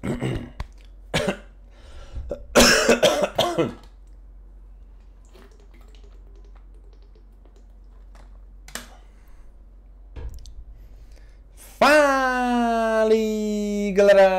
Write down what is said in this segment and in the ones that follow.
Fala aí,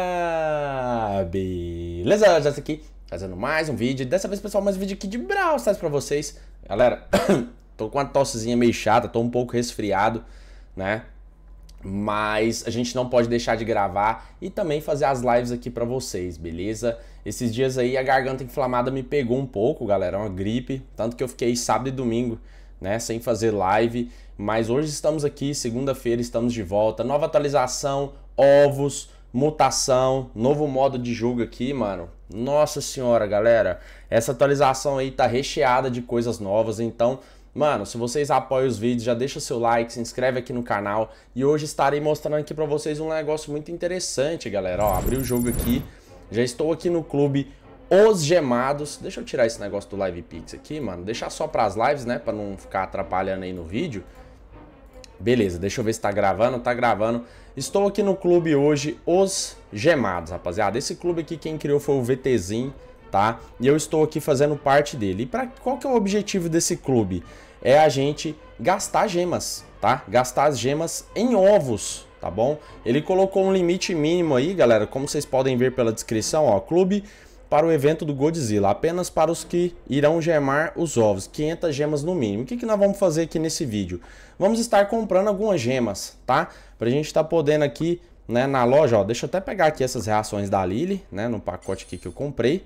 galera! Beleza? Já estou aqui fazendo mais um vídeo. Dessa vez, pessoal, mais um vídeo aqui de Brawl Stars pra vocês. Galera, tô com uma tossezinha meio chata, tô um pouco resfriado, né? Mas a gente não pode deixar de gravar e também fazer as lives aqui pra vocês, beleza? Esses dias aí a garganta inflamada me pegou um pouco, galera, uma gripe. Tanto que eu fiquei sábado e domingo, né, sem fazer live. Mas hoje estamos aqui, segunda-feira, estamos de volta. Nova atualização, ovos, mutação, novo modo de jogo aqui, mano. Nossa senhora, galera. Essa atualização aí tá recheada de coisas novas, então... Mano, se vocês apoiam os vídeos, já deixa o seu like, se inscreve aqui no canal. E hoje estarei mostrando aqui pra vocês um negócio muito interessante, galera. Ó, abri o jogo aqui, já estou aqui no clube Os Gemados. Deixa eu tirar esse negócio do Live Pix aqui, mano. Deixar só pras lives, né, pra não ficar atrapalhando aí no vídeo. Beleza, deixa eu ver se tá gravando. Tá gravando. Estou aqui no clube hoje Os Gemados, rapaziada. Esse clube aqui quem criou foi o VTzinho, tá? E eu estou aqui fazendo parte dele. E qual que é o objetivo desse clube? É a gente gastar gemas, tá? Gastar as gemas em ovos, tá bom? Ele colocou um limite mínimo aí, galera, como vocês podem ver pela descrição, ó, clube para o evento do Godzilla, apenas para os que irão gemar os ovos, 500 gemas no mínimo. O que nós vamos fazer aqui nesse vídeo? Vamos estar comprando algumas gemas, tá? Pra gente estar podendo aqui, né, na loja, ó, deixa eu até pegar aqui essas reações da Lily, né, no pacote aqui que eu comprei.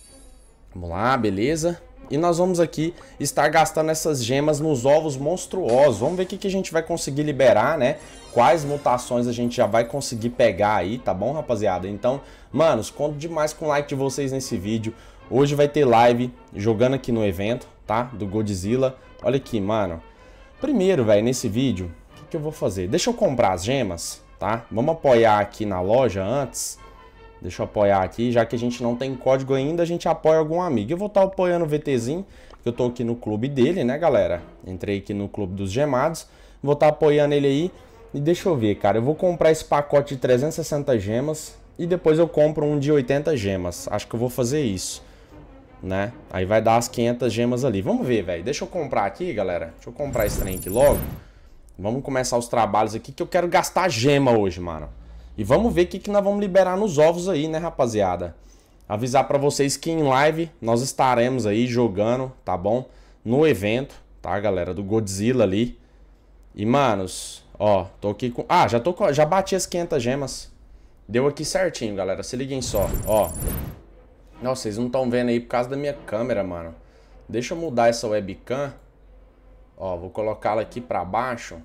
Vamos lá, beleza? E nós vamos aqui estar gastando essas gemas nos ovos monstruosos. Vamos ver o que a gente vai conseguir liberar, né? Quais mutações a gente já vai conseguir pegar aí, tá bom, rapaziada? Então, manos, conto demais com o like de vocês nesse vídeo. Hoje vai ter live jogando aqui no evento, tá? Do Godzilla. Olha aqui, mano. Primeiro, velho, nesse vídeo, o que eu vou fazer? Deixa eu comprar as gemas, tá? Vamos apoiar aqui na loja antes. Deixa eu apoiar aqui, já que a gente não tem código ainda, a gente apoia algum amigo. Eu vou estar apoiando o VTzinho, que eu tô aqui no clube dele, né, galera? Entrei aqui no clube dos gemados, vou estar apoiando ele aí. E deixa eu ver, cara, eu vou comprar esse pacote de 360 gemas e depois eu compro um de 80 gemas. Acho que eu vou fazer isso, né? Aí vai dar as 500 gemas ali. Vamos ver, velho. Deixa eu comprar aqui, galera. Deixa eu comprar esse trem aqui logo. Vamos começar os trabalhos aqui, que eu quero gastar gema hoje, mano. E vamos ver o que nós vamos liberar nos ovos aí, né, rapaziada? Avisar pra vocês que em live nós estaremos aí jogando, tá bom? No evento, tá, galera? Do Godzilla ali. E, manos, ó, tô aqui com... Ah, já bati as 500 gemas. Deu aqui certinho, galera. Se liguem só, ó. Nossa, vocês não estão vendo aí por causa da minha câmera, mano. Deixa eu mudar essa webcam. Ó, vou colocá-la aqui pra baixo.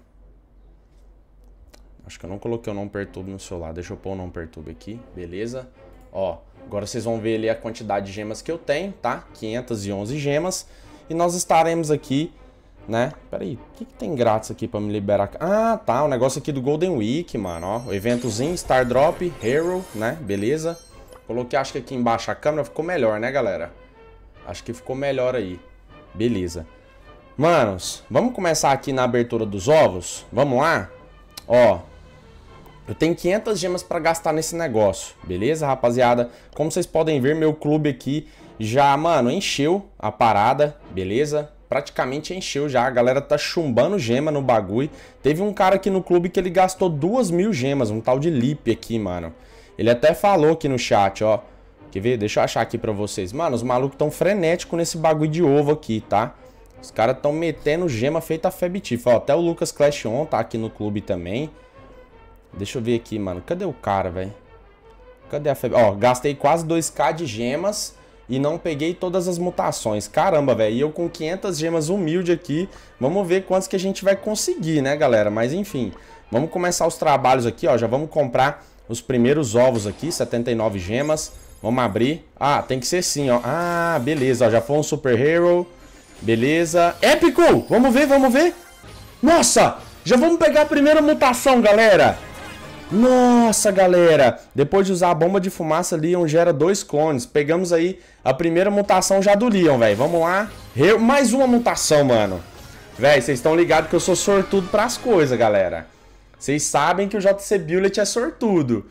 Acho que eu não coloquei o não perturbe no celular. Deixa eu pôr o não perturbe aqui. Beleza. Ó, agora vocês vão ver ali a quantidade de gemas que eu tenho, tá? 511 gemas. E nós estaremos aqui, né? Pera aí, o que tem grátis aqui pra me liberar? Ah, tá, o negócio aqui do Golden Week, mano, ó. O eventozinho, Star Drop, Hero, né? Beleza. Coloquei, acho que aqui embaixo a câmera ficou melhor, né, galera? Acho que ficou melhor aí. Beleza. Manos, vamos começar aqui na abertura dos ovos? Vamos lá? Ó, eu tenho 500 gemas pra gastar nesse negócio, beleza, rapaziada? Como vocês podem ver, meu clube aqui já, mano, encheu a parada, beleza? Praticamente encheu já, a galera tá chumbando gema no bagulho. Teve um cara aqui no clube que ele gastou 2.000 gemas, um tal de Lip aqui, mano. Ele até falou aqui no chat, ó. Quer ver? Deixa eu achar aqui pra vocês. Mano, os malucos tão frenéticos nesse bagulho de ovo aqui, tá? Os caras tão metendo gema feita a Febitifa. Ó, até o Lucas Clash On tá aqui no clube também. Deixa eu ver aqui, mano. Cadê o cara, velho? Cadê a Feb... Ó, gastei quase 2k de gemas e não peguei todas as mutações. Caramba, velho. E eu com 500 gemas humilde aqui. Vamos ver quantos que a gente vai conseguir, né, galera? Mas enfim, vamos começar os trabalhos aqui, ó. Já vamos comprar os primeiros ovos aqui, 79 gemas. Vamos abrir. Ah, tem que ser sim, ó. Ah, beleza, ó. Já foi um Super Hero. Beleza. Épico! Vamos ver, vamos ver. Nossa! Já vamos pegar a primeira mutação, galera. Nossa, galera. Depois de usar a bomba de fumaça, Leon gera 2 clones. Pegamos aí a primeira mutação já do Leon, velho. Vamos lá. Mais uma mutação, mano. Velho, vocês estão ligados que eu sou sortudo pras coisas, galera. Vocês sabem que o JC Bullet é sortudo.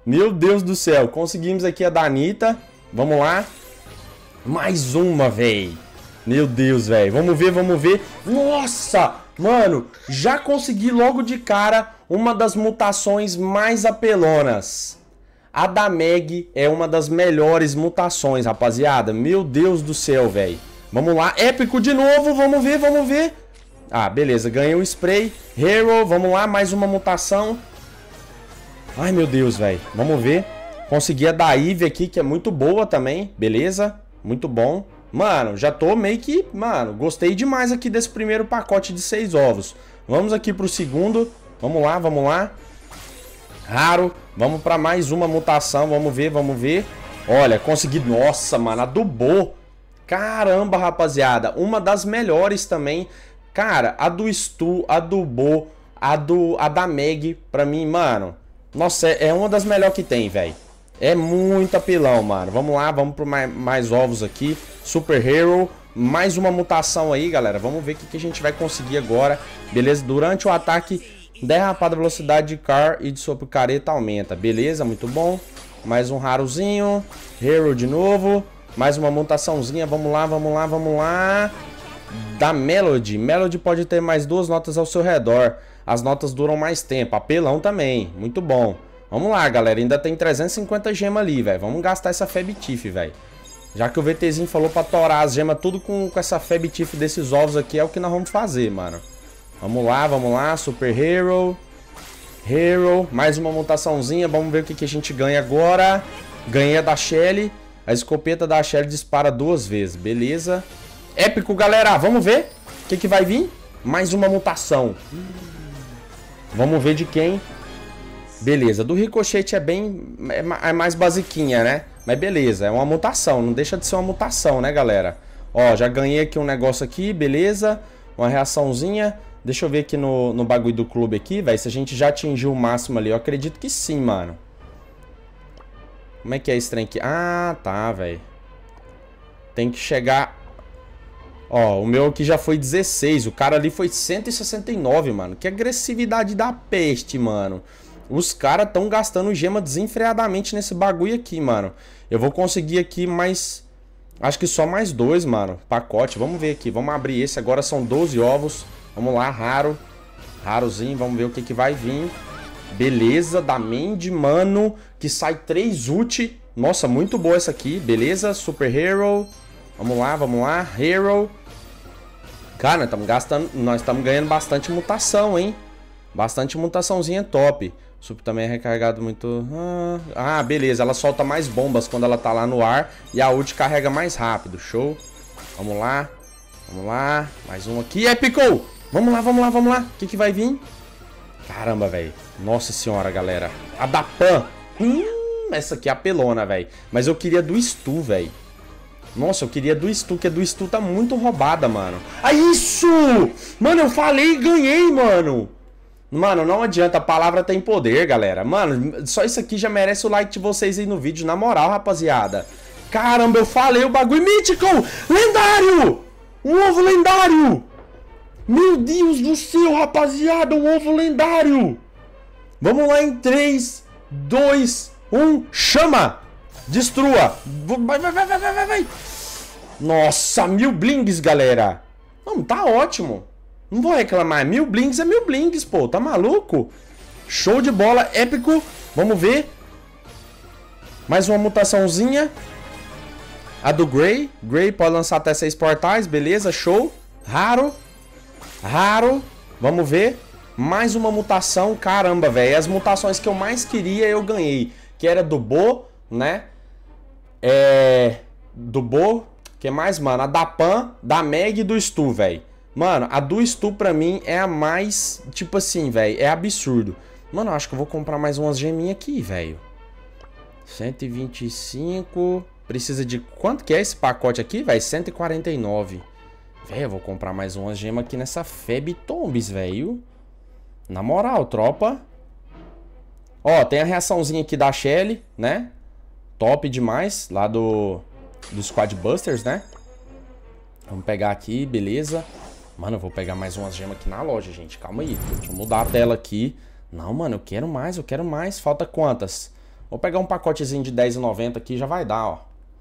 Meu Deus do céu. Conseguimos aqui a da Anitta. Vamos lá. Mais uma, véi. Meu Deus, velho. Vamos ver, vamos ver. Nossa! Mano, já consegui logo de cara uma das mutações mais apelonas. A da Meg é uma das melhores mutações, rapaziada. Meu Deus do céu, velho. Vamos lá. Épico de novo. Vamos ver, vamos ver. Ah, beleza. Ganhei o spray. Hero. Vamos lá. Mais uma mutação. Ai, meu Deus, velho. Vamos ver. Consegui a da Eve aqui, que é muito boa também. Beleza. Muito bom. Mano, já tô meio que... Mano, gostei demais aqui desse primeiro pacote de 6 ovos. Vamos aqui pro segundo. Vamos lá, vamos lá. Raro. Vamos pra mais uma mutação. Vamos ver, vamos ver. Olha, consegui... Nossa, mano, adubou. Caramba, rapaziada. Uma das melhores também. Cara, a do Stu, a do Bo, a da Meg, pra mim, mano... Nossa, é uma das melhores que tem, velho. É muito apelão, mano. Vamos lá, vamos por mais ovos aqui. Super Hero. Mais uma mutação aí, galera. Vamos ver o que a gente vai conseguir agora. Beleza? Durante o ataque, derrapada velocidade de Car e de sua picareta aumenta. Beleza? Muito bom. Mais um rarozinho. Hero de novo. Mais uma mutaçãozinha. Vamos lá, vamos lá, vamos lá. Da Melody. Melody pode ter mais 2 notas ao seu redor. As notas duram mais tempo. Apelão também. Muito bom. Vamos lá, galera. Ainda tem 350 gemas ali, velho. Vamos gastar essa Febitiff, velho. Já que o VTzinho falou pra torar as gemas tudo com essa Febitiff desses ovos aqui, é o que nós vamos fazer, mano. Vamos lá, vamos lá. Super Hero. Hero. Mais uma mutaçãozinha. Vamos ver o que a gente ganha agora. Ganhei a da Shelly. A escopeta da Shelly dispara 2 vezes. Beleza. Épico, galera. Vamos ver o que vai vir. Mais uma mutação. Vamos ver de quem. Beleza, do Ricochete é bem... É mais basiquinha, né? Mas beleza, é uma mutação. Não deixa de ser uma mutação, né, galera? Ó, já ganhei aqui um negócio aqui, beleza. Uma reaçãozinha. Deixa eu ver aqui no bagulho do clube aqui, velho. Se a gente já atingiu o máximo ali. Eu acredito que sim, mano. Como é que é esse trem aqui? Ah, tá, velho. Tem que chegar... Ó, o meu aqui já foi 16. O cara ali foi 169, mano. Que agressividade da peste, mano. Os caras estão gastando gema desenfreadamente nesse bagulho aqui, mano. Eu vou conseguir aqui mais... Acho que só mais 2, mano. Pacote. Vamos ver aqui. Vamos abrir esse. Agora são 12 ovos. Vamos lá, raro. Rarozinho. Vamos ver o que vai vir. Beleza. Da Mandy, mano. Que sai 3 ult. Nossa, muito boa essa aqui. Beleza. Super Hero. Vamos lá, vamos lá. Hero. Cara, nós estamos ganhando bastante mutação, hein? Bastante mutaçãozinha top. Super também é recarregado muito... Ah, beleza. Ela solta mais bombas quando ela tá lá no ar. E a ult carrega mais rápido. Show. Vamos lá. Vamos lá. Mais um aqui. Épico! Vamos lá, vamos lá, vamos lá. O que vai vir? Caramba, velho. Nossa senhora, galera. A da Pan. Essa aqui é apelona, velho. Mas eu queria do Stu, velho. Nossa, eu queria do Stu, que a do Stu tá muito roubada, mano. Ah, isso! Mano, eu falei e ganhei, mano. Mano, não adianta, a palavra tem poder, galera. Mano, só isso aqui já merece o like de vocês aí no vídeo, na moral, rapaziada. Caramba, eu falei o bagulho mítico! Lendário! Um ovo lendário! Meu Deus do céu, rapaziada, um ovo lendário! Vamos lá em 3, 2, 1, chama! Destrua! Vai! Nossa, 1000 blings, galera! Não, tá ótimo! Não vou reclamar. 1000 blings é 1000 blings, pô. Tá maluco? Show de bola. Épico. Vamos ver. Mais uma mutaçãozinha. A do Grey. Grey pode lançar até 6 portais. Beleza, show. Raro. Raro. Vamos ver. Mais uma mutação. Caramba, velho. As mutações que eu mais queria eu ganhei. Que era do Bo, né? Do Bo. Que mais, mano? A da Pan, da Meg e do Stu, velho. Mano, a do Stu pra mim é a mais... Tipo assim, velho, é absurdo. Mano, eu acho que eu vou comprar mais umas geminhas aqui, velho. 125... Precisa de... Quanto que é esse pacote aqui, velho? 149. Velho, eu vou comprar mais umas gemas aqui nessa Febitombs, velho. Na moral, tropa. Ó, tem a reaçãozinha aqui da Shelly, né? Top demais. Lá do Squad Busters, né? Vamos pegar aqui, beleza. Mano, eu vou pegar mais umas gemas aqui na loja, gente. Calma aí. Deixa eu mudar a tela aqui. Não, mano, eu quero mais, eu quero mais. Falta quantas? Vou pegar um pacotezinho de R$10,90 aqui, já vai dar, ó.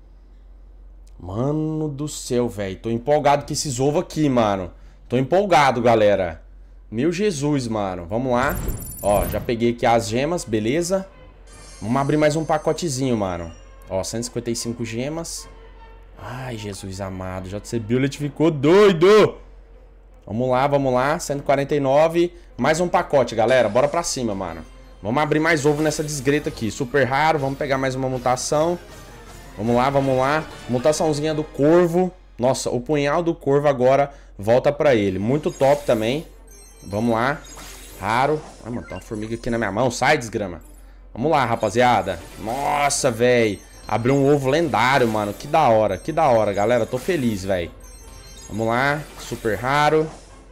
Mano do céu, velho. Tô empolgado com esses ovos aqui, mano. Tô empolgado, galera. Meu Jesus, mano. Vamos lá. Ó, já peguei aqui as gemas, beleza. Vamos abrir mais um pacotezinho, mano. Ó, 155 gemas. Ai, Jesus amado. JC Bullet ficou doido. Vamos lá. 149. Mais um pacote, galera. Bora pra cima, mano. Vamos abrir mais ovo nessa desgreta aqui. Super raro. Vamos pegar mais uma mutação. Vamos lá. Mutaçãozinha do corvo. Nossa, o punhal do corvo agora volta pra ele. Muito top também. Vamos lá. Raro. Ai, mano, tem uma formiga aqui na minha mão. Sai, desgrama. Vamos lá, rapaziada. Nossa, velho. Abriu um ovo lendário, mano. Que da hora, galera. Tô feliz, velho. Vamos lá. Super raro.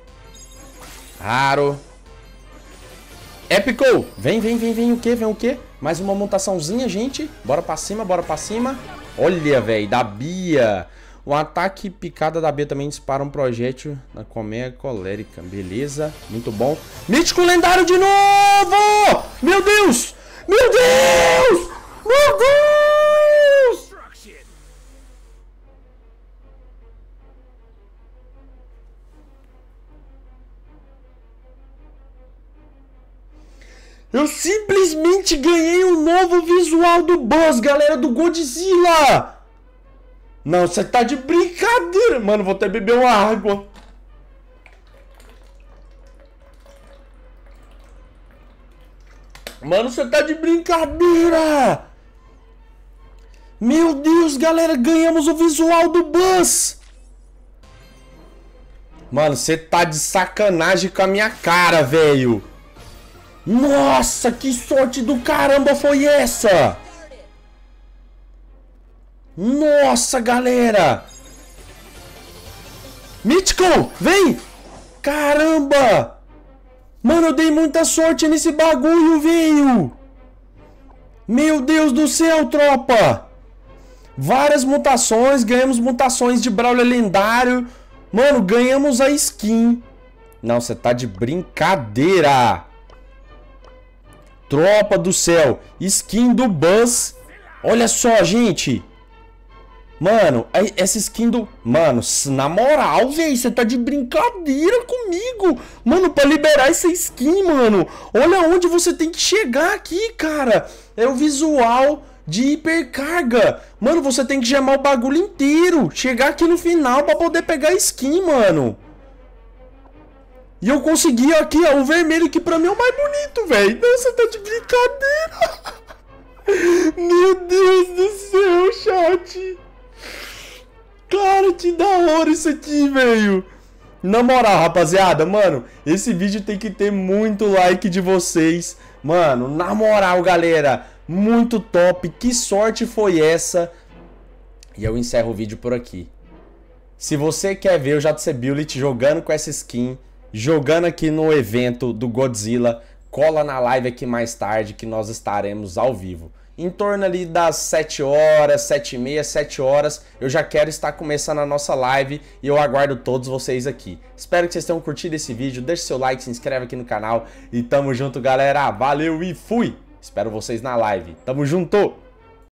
Raro. Épico. Vem o quê? Vem o quê? Mais uma mutaçãozinha, gente. Bora pra cima. Olha, velho. Da Bia. O ataque picada da Bia também dispara um projétil na colmeia colérica. Beleza. Muito bom. Mítico lendário de novo! Meu Deus! Meu Deus! Meu Deus! Eu simplesmente ganhei um novo visual do Buzz, galera, do Godzilla! Não, você tá de brincadeira! Mano, vou até beber uma água. Mano, você tá de brincadeira! Meu Deus, galera, ganhamos o visual do Buzz! Mano, você tá de sacanagem com a minha cara, velho! Nossa, que sorte do caramba foi essa! Nossa, galera! Mítico, vem! Caramba! Mano, eu dei muita sorte nesse bagulho, velho! Meu Deus do céu, tropa! Várias mutações, ganhamos mutações de Brawler lendário. Mano, ganhamos a skin. Não, você tá de brincadeira! Tropa do céu, skin do Buzz. Olha só, gente. Mano, essa skin do... Mano, na moral, velho, você tá de brincadeira comigo. Mano, pra liberar essa skin, mano, olha onde você tem que chegar aqui, cara. É o visual de hipercarga. Mano, você tem que gemar o bagulho inteiro. Chegar aqui no final pra poder pegar a skin, mano. E eu consegui aqui, ó, o vermelho, que pra mim é o mais bonito, velho. Nossa, tá de brincadeira. Meu Deus do céu, chat. Cara, que da hora isso aqui, velho. Na moral, rapaziada, mano, esse vídeo tem que ter muito like de vocês. Mano, na moral, galera, muito top. Que sorte foi essa? E eu encerro o vídeo por aqui. Se você quer ver o JC Bullet jogando com essa skin, jogando aqui no evento do Godzilla, cola na live aqui mais tarde que nós estaremos ao vivo. Em torno ali das 7 horas, 7h30, 7 horas, eu já quero estar começando a nossa live e eu aguardo todos vocês aqui. Espero que vocês tenham curtido esse vídeo, deixe seu like, se inscreve aqui no canal e tamo junto, galera. Valeu e fui! Espero vocês na live. Tamo junto!